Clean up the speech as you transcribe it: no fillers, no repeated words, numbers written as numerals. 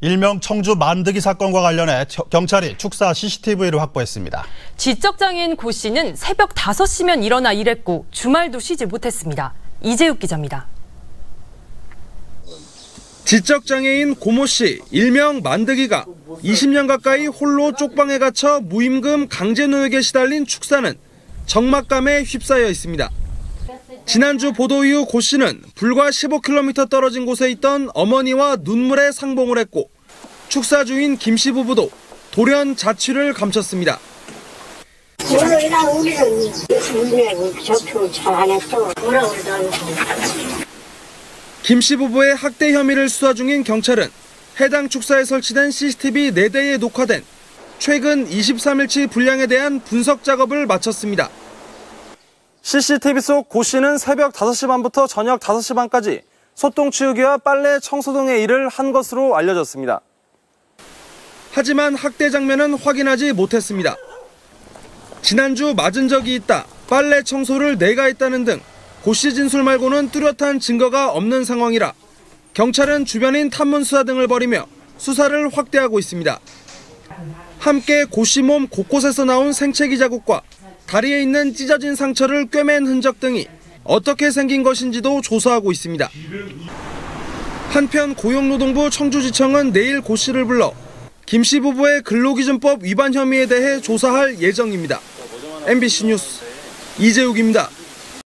일명 청주 만드기 사건과 관련해 경찰이 축사 CCTV를 확보했습니다. 지적장애인 고 씨는 새벽 5시면 일어나 일했고 주말도 쉬지 못했습니다. 이재욱 기자입니다. 지적장애인 고모 씨, 일명 만드기가 20년 가까이 홀로 쪽방에 갇혀 무임금 강제노역에 시달린 축사는 적막감에 휩싸여 있습니다. 지난주 보도 이후 고 씨는 불과 15km 떨어진 곳에 있던 어머니와 눈물에 상봉을 했고 축사 주인 김 씨 부부도 돌연 자취를 감췄습니다. 우리는 접촉 잘 안 했어. 뭐라 그러도 김 씨 부부의 학대 혐의를 수사 중인 경찰은 해당 축사에 설치된 CCTV 4대에 녹화된 최근 23일치 분량에 대한 분석 작업을 마쳤습니다. CCTV 속 고 씨는 새벽 5시 반부터 저녁 5시 반까지 소똥 치우기와 빨래 청소 등의 일을 한 것으로 알려졌습니다. 하지만 학대 장면은 확인하지 못했습니다. 지난주 맞은 적이 있다, 빨래 청소를 내가 했다는 등 고 씨 진술 말고는 뚜렷한 증거가 없는 상황이라 경찰은 주변인 탐문 수사 등을 벌이며 수사를 확대하고 있습니다. 함께 고 씨 몸 곳곳에서 나온 생채기 자국과 다리에 있는 찢어진 상처를 꿰맨 흔적 등이 어떻게 생긴 것인지도 조사하고 있습니다. 한편 고용노동부 청주지청은 내일 고 씨를 불러 김 씨 부부의 근로기준법 위반 혐의에 대해 조사할 예정입니다. MBC 뉴스 이재욱입니다.